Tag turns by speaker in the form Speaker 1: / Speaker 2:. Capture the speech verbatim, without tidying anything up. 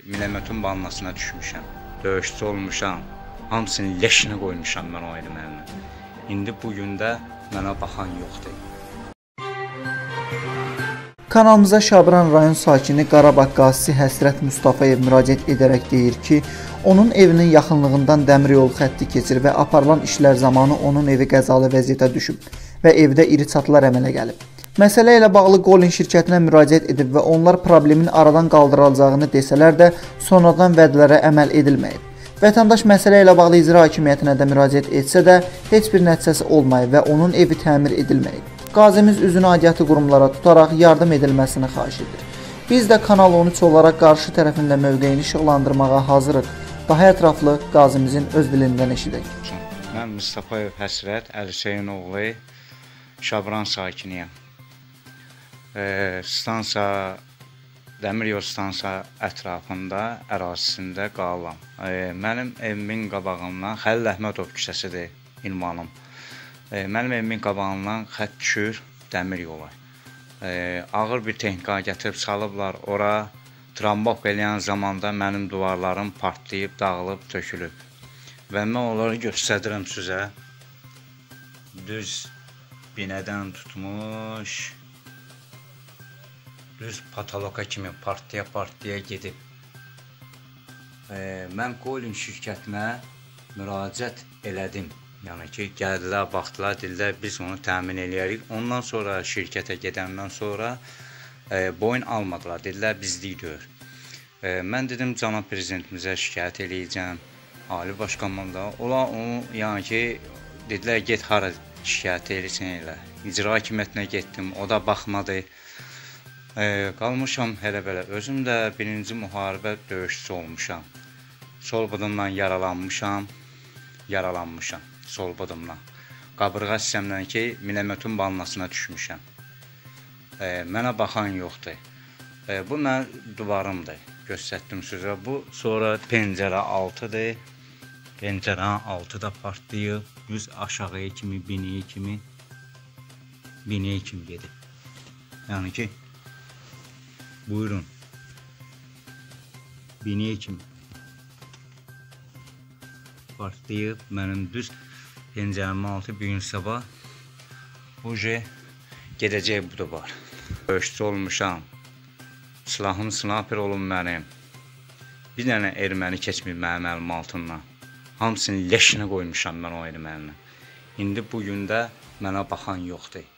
Speaker 1: minemətin balnasına düşmüşəm. Döyüşçü olmuşam. Hamısını leşinə qoymuşam mən o ermənini. İndi bugün də mənə baxan yoxdur.
Speaker 2: Kanalımıza Şabran rayon sakini Qarabağ qazisi Həsrət Mustafayev müraciət edərək deyir ki, onun evinin yaxınlığından dəmir yolu xətti keçir və aparılan işlər zamanı onun evi qəzalı vəziyyətə düşüb və evdə iri çatılar əmələ gəlib. Məsələ ilə bağlı Golin şirkətinə müraciət edib və onlar problemin aradan qaldırılacağını desələr də sonradan vədlərə əməl edilməyib. Vətəndaş məsələ ilə bağlı icra hakimiyyətinə də müraciət etsə də heç bir nəticəsi olmayıb və onun evi təmir edilməyib. Qazimiz üzünü aidiyyatı qurumlara tutaraq yardım edilməsini xahiş edir. Biz də Kanal on üç olaraq qarşı tərəfində mövqeyini işıqlandırmağa hazırıq. Daha ətraflı qazimizin öz dilindən eşidək.
Speaker 1: Mən Mustafayev Həsrət Əlhüseyn oğlu, Şabran sakiniyəm. E, stansa, dəmir yol stansa ətrafında, ərazisində qalıram. E, mənim evimin qabağından Xəlil Əhmədov küçəsidir, ünvanım. E, mənim evimin qabağından xətt düşür dəmir yola. E, ağır bir texnika gətirib salıblar ora. Tramvok eləyən zamanda mənim duvarlarım partlayıb, dağılıb, tökülüb. Və mən onları göstədirəm sizə. Düz binədən tutmuş, düz patoloka kimi partiya-partiya gedib. E, mən Golin şirkətinə müraciət elədim. Yəni ki, gəldilər, baxdılar, dedilər, biz onu təmin eləyərik. Ondan sonra şirkətə gedəndən sonra e, boyun almadılar, dedilər, bizlik deyil. E, mən dedim, cənab prezidentimizə şikayət eləyəcəm, Ali Başkomandan. Ola onu, yəni ki, dedilər, get hara şikayət eləyəcəksən elə. İcra hakimiyyətinə getdim, o da baxmadı. E, qalmışam hələ belə. Özüm də birinci müharibə döyüşçüsü olmuşam. Sol budumdan yaralanmışam, yaralanmışam. Sol budumdan. Qabırğa sistəmdən ki, minemətin balnasına düşmüşəm. E, mənə baxan yoxdur. E, bu mənim duvarımdır. Göstərdim sizə. Bu sonra pəncərə altıdır. Pəncərənin altı da partlayıb. Düz aşağıya kimi, binəyə kimi, binəyə kimi gedib. Yəni ki, buyurun. Binəyə kimi partlayıb. Mənim düz pəncərəmin altı bir gün sabah uje gedəcək bu da var. Döyüşçü olmuşam. Silahım sniper olun mənim. Bir dənə erməni keçməyib mənim əlim altından. Hamısını leşinə qoymuşam mən o ermənini. İndi bugün də mənə baxan yoxdur.